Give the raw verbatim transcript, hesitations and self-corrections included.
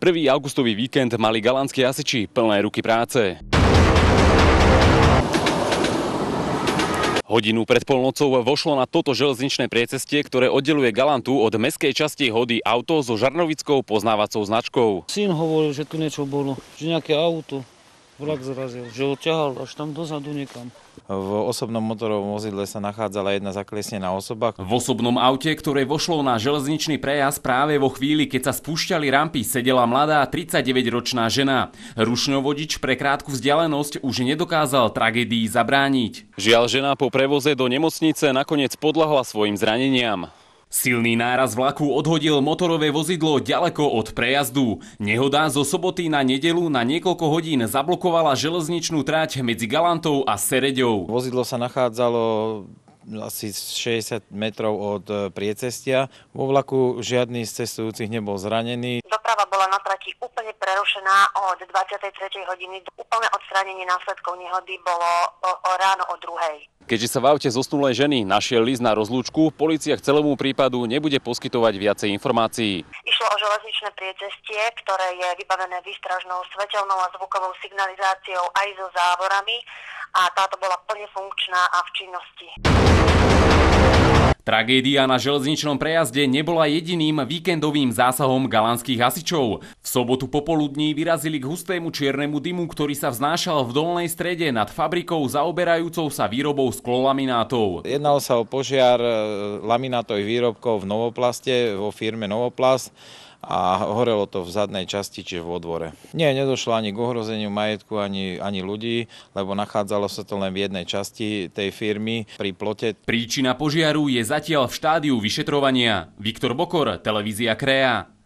Prvý augustový víkend mali galantskí hasiči plné ruky práce. Hodinu pred polnocou vošlo na toto železničné priecestie, ktoré oddeluje Galantu od mestskej časti Hody auto so žarnovickou poznávacou značkou. Syn hovoril, že tu niečo bolo, že nejaké auto vlak zrazil, že ho ťahal až tam dozadu niekam. V osobnom motorovom vozidle sa nachádzala jedna zakliesnená osoba. V osobnom aute, ktoré vošlo na železničný prejazd práve vo chvíli, keď sa spúšťali rampy, sedela mladá tridsaťdeväťročná žena. Rušňovodič pre krátku vzdialenosť už nedokázal tragédii zabrániť. Žiaľ, žena po prevoze do nemocnice nakoniec podľahla svojim zraneniam. Silný náraz vlaku odhodil motorové vozidlo ďaleko od prejazdu. Nehoda zo soboty na nedeľu na niekoľko hodín zablokovala železničnú trať medzi Galantou a Sereďou. Vozidlo sa nachádzalo asi šesťdesiat metrov od priecestia. Vo vlaku žiadny z cestujúcich nebol zranený. Doprava bola na trati úplne prerušená od dvadsiatej tretej hodiny. Úplné odstránenie následkov nehody bolo o, o ráno o druhej. Keďže sa v aute zosnulej ženy našiel list na rozlúčku, polícia k celému prípadu nebude poskytovať viacej informácií. Išlo o železničné priecestie, ktoré je vybavené výstražnou svetelnou a zvukovou signalizáciou aj so závorami a táto bola plne funkčná a v činnosti. Tragédia na železničnom prejazde nebola jediným víkendovým zásahom galantských hasičov. V sobotu popoludní vyrazili k hustému čiernemu dymu, ktorý sa vznášal v dolnej strede nad fabrikou zaoberajúcou sa výrobou sklolaminátov. Jednalo sa o požiar laminátových výrobkov v Novoplaste vo firme Novoplast a horelo to v zadnej časti, čiže vo dvore. Nie, nedošlo ani k ohrozeniu majetku, ani, ani ľudí, lebo nachádzalo sa to len v jednej časti tej firmy pri plote. Príčina požiaru je zatiaľ v štádiu vyšetrovania. Viktor Bokor, televízia Krea.